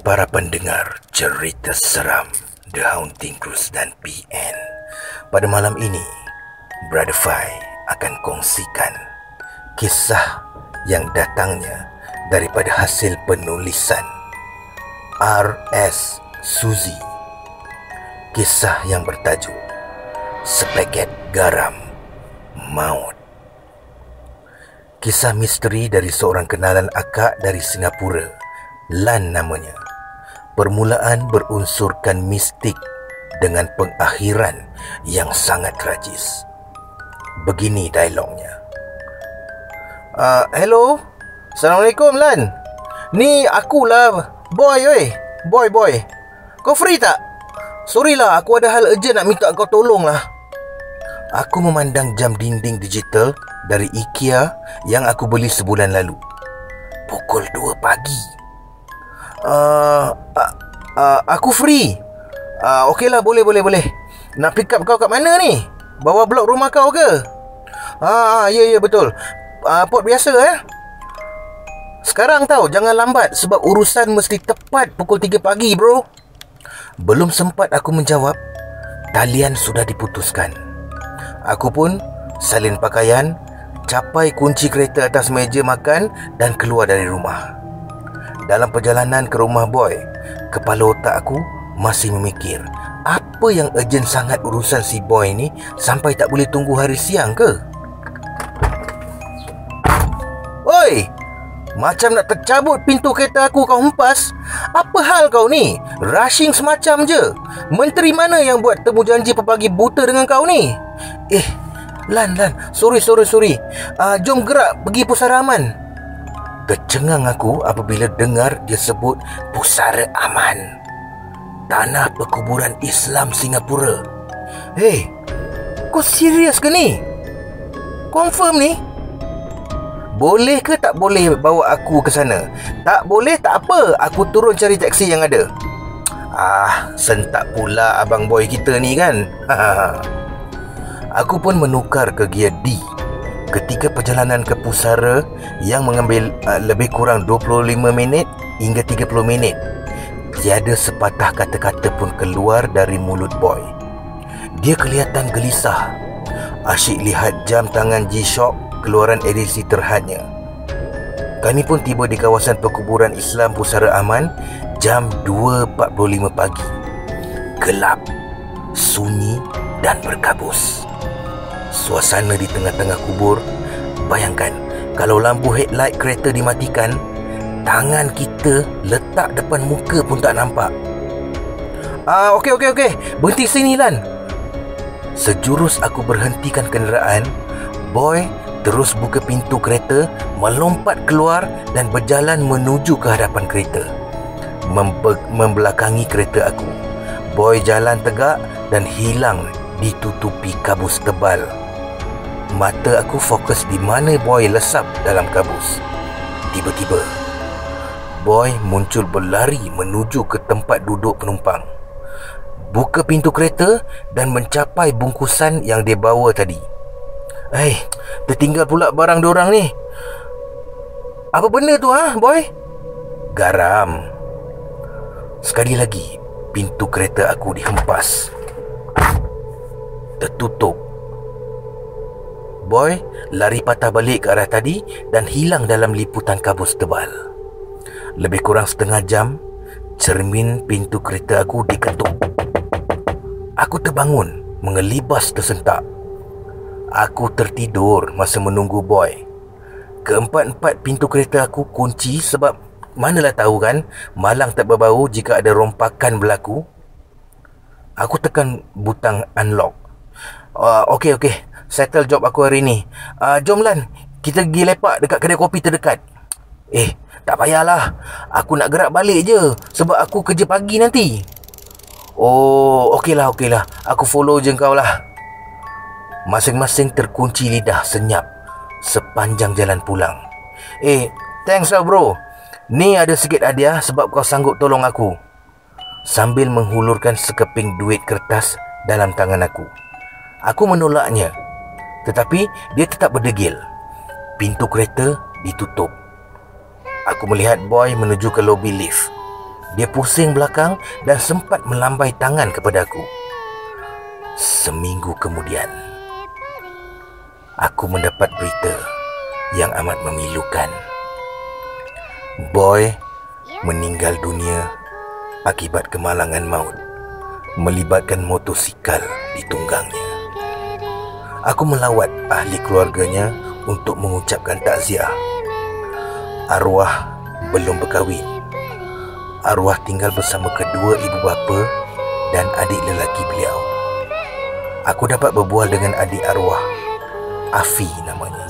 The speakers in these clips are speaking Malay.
para pendengar cerita seram The Haunting Cruise dan PN. Pada malam ini, Brother Fai akan kongsikan kisah yang datangnya daripada hasil penulisan R.S. Suzy. Kisah yang bertajuk Sepaket Garam Maut. Kisah misteri dari seorang kenalan akak dari Singapura, Lan namanya. Permulaan berunsurkan mistik dengan pengakhiran yang sangat tragis. Begini dialognya. Hello, Assalamualaikum Lan. Ni akulah Boy oi. Boy. Kau free tak? Sorry lah, aku ada hal urgent nak minta kau tolong lah. Aku memandang jam dinding digital dari IKEA yang aku beli sebulan lalu. Pukul 2 pagi. Aku free. Okeylah, boleh. Nak pick up kau kat mana ni? Bawa blok rumah kau ke? Ya betul. Port biasa Sekarang tahu, jangan lambat sebab urusan mesti tepat pukul 3 pagi bro. Belum sempat aku menjawab, talian sudah diputuskan. Aku pun salin pakaian, capai kunci kereta atas meja makan dan keluar dari rumah. Dalam perjalanan ke rumah Boy, kepala otak aku masih memikir, apa yang urgent sangat urusan si Boy ni sampai tak boleh tunggu hari siang ke? Oi! Macam nak tercabut pintu kereta aku kau hempas. Apa hal kau ni? Rushing semacam je. Menteri mana yang buat temu janji pagi buta dengan kau ni? Lan, sorry. Jom gerak pergi Pusara Aman. Tercengang aku apabila dengar dia sebut Pusara Aman, tanah perkuburan Islam Singapura. Kau serius ke ni? Confirm ni? Boleh ke tak boleh bawa aku ke sana? Tak boleh tak apa, aku turun cari taksi yang ada. Sentak pula abang Boy kita ni kan. Aku pun menukar ke gear D. Ketika perjalanan ke Pusara yang mengambil lebih kurang 25 minit hingga 30 minit, tiada sepatah kata-kata pun keluar dari mulut Boy. Dia kelihatan gelisah. Asyik lihat jam tangan G-Shock keluaran edisi terhadnya. Kami pun tiba di kawasan perkuburan Islam Pusara Aman jam 2.45 pagi. Gelap, sunyi dan berkabus. Suasana di tengah-tengah kubur. Bayangkan kalau lampu headlight kereta dimatikan, tangan kita letak depan muka pun tak nampak. Okey. Berhenti sini Lan. Sejurus aku berhentikan kenderaan, Boy terus buka pintu kereta, melompat keluar dan berjalan menuju ke hadapan kereta, membelakangi kereta aku. Boy jalan tegak dan hilang ditutupi kabus tebal. Mata aku fokus di mana Boy lesap dalam kabus. Tiba-tiba Boy muncul berlari menuju ke tempat duduk penumpang, buka pintu kereta dan mencapai bungkusan yang dia bawa tadi. Tertinggal pula barang diorang ni. Apa benda tu Boy? Garam. Sekali lagi pintu kereta aku dihempas, tertutup. Boy lari patah balik ke arah tadi dan hilang dalam liputan kabus tebal. Lebih kurang setengah jam, cermin pintu kereta aku diketuk. Aku terbangun mengelibas tersentak. Aku tertidur masa menunggu Boy. Keempat-empat pintu kereta aku kunci sebab manalah tahu kan, malang tak berbau jika ada rompakan berlaku. Aku tekan butang unlock. Okey. Settle job aku hari ni. Jom Lan, kita pergi lepak dekat kedai kopi terdekat. Tak payahlah. Aku nak gerak balik je sebab aku kerja pagi nanti. Okeylah. Aku follow je kau lah. Masing-masing terkunci lidah senyap sepanjang jalan pulang. Thanks lah bro. Ni ada sikit hadiah sebab kau sanggup tolong aku. Sambil menghulurkan sekeping duit kertas dalam tangan aku. Aku menolaknya, tetapi dia tetap berdegil. Pintu kereta ditutup. Aku melihat Boy menuju ke lobi lift. Dia pusing belakang dan sempat melambai tangan kepadaku. Seminggu kemudian, aku mendapat berita yang amat memilukan. Boy meninggal dunia akibat kemalangan maut melibatkan motosikal di tunggangnya. Aku melawat ahli keluarganya untuk mengucapkan takziah. Arwah belum berkahwin. Arwah tinggal bersama kedua ibu bapa dan adik lelaki beliau. Aku dapat berbual dengan adik arwah, Afi namanya.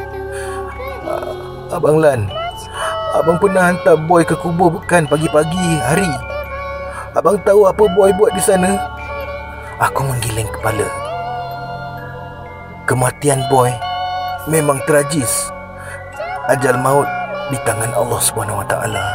Abang Lan, abang pernah hantar Boy ke kubur bukan pagi-pagi hari? Abang tahu apa Boy buat di sana? Aku menggiling kepala. Kematian Boy memang tragis. Ajal maut di tangan Allah SWT.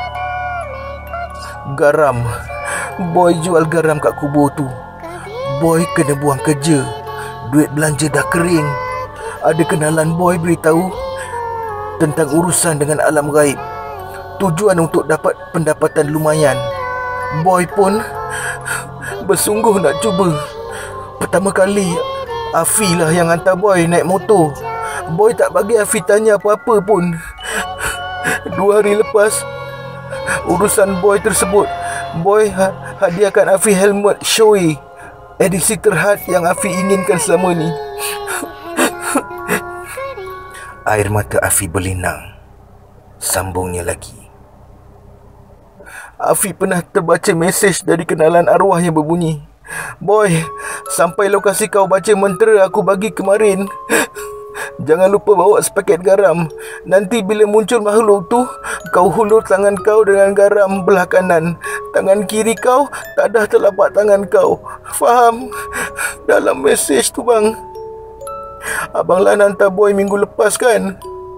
Garam, Boy jual garam kat kubur tu. Boy kena buang kerja. Duit belanja dah kering. Ada kenalan Boy beritahu tentang urusan dengan alam gaib. Tujuan untuk dapat pendapatan lumayan. Boy pun bersungguh nak cuba. Pertama kali Afi lah yang hantar Boy naik motor. Boy tak bagi Afi tanya apa-apa pun. 2 hari lepas urusan Boy tersebut, Boy hadiahkan Afi helmet Shoei, edisi terhad yang Afi inginkan selama ni. Air mata Afi berlinang. Sambungnya lagi. Afi pernah terbaca mesej dari kenalan arwah yang berbunyi, Boy, sampai lokasi kau baca mentera aku bagi kemarin. Jangan lupa bawa sepaket garam. Nanti bila muncul makhluk tu, kau hulur tangan kau dengan garam belah kanan. Tangan kiri kau tak dah telapak tangan kau. Faham? Dalam mesej tu bang. Abang Lan hantar Boy minggu lepas kan?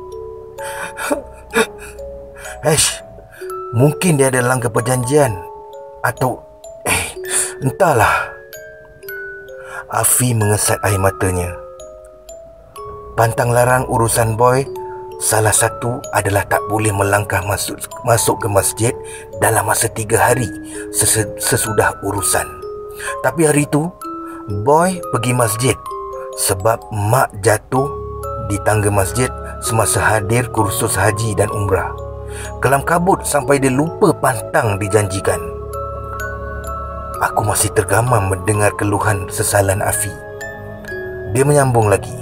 Mungkin dia ada langkah perjanjian. Atau entahlah. Afi mengesat air matanya. Pantang larang urusan Boy, salah satu adalah tak boleh melangkah masuk ke masjid dalam masa 3 hari sesudah urusan. Tapi hari itu Boy pergi masjid sebab mak jatuh di tangga masjid semasa hadir kursus haji dan umrah. Kelam kabut sampai dia lupa pantang dijanjikan. Aku masih tergamam mendengar keluhan sesalan Afi. Dia menyambung lagi.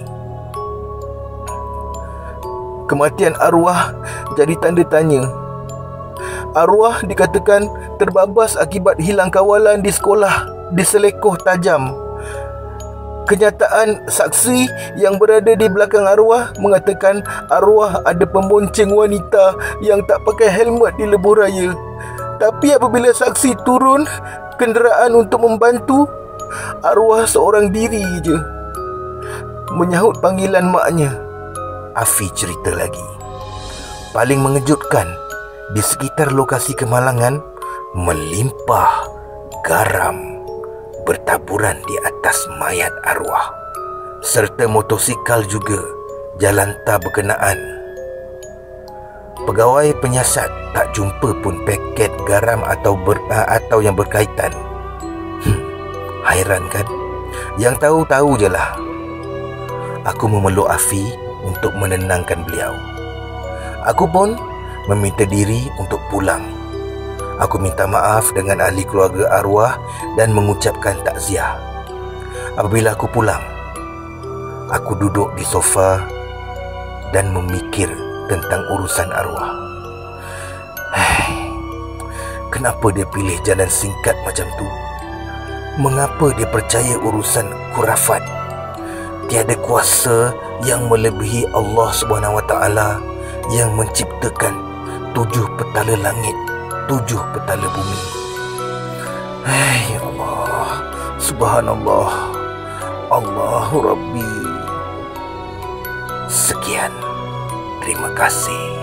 Kematian arwah jadi tanda tanya. Arwah dikatakan terbabas akibat hilang kawalan di sekolah, diselekoh tajam. Kenyataan saksi yang berada di belakang arwah mengatakan arwah ada pembonceng wanita yang tak pakai helmet di lebuh raya. Tapi apabila saksi turun kenderaan untuk membantu, arwah seorang diri je. Menyahut panggilan maknya, Afi cerita lagi. Paling mengejutkan, di sekitar lokasi kemalangan melimpah garam bertaburan di atas mayat arwah, serta motosikal juga jalan tak berkenaan. Pegawai penyiasat tak jumpa pun paket garam atau yang berkaitan. Hairan kan? Yang tahu-tahu je lah. Aku memeluk Afi untuk menenangkan beliau. Aku pun meminta diri untuk pulang. Aku minta maaf dengan ahli keluarga arwah dan mengucapkan takziah. Apabila aku pulang, aku duduk di sofa dan memikir tentang urusan arwah. Kenapa dia pilih jalan singkat macam tu? Mengapa dia percaya urusan khurafat? Tiada kuasa yang melebihi Allah SWT yang menciptakan 7 petala langit, 7 petala bumi. Ya Allah, Subhanallah, Allahu Rabbi. Sekian, terima kasih.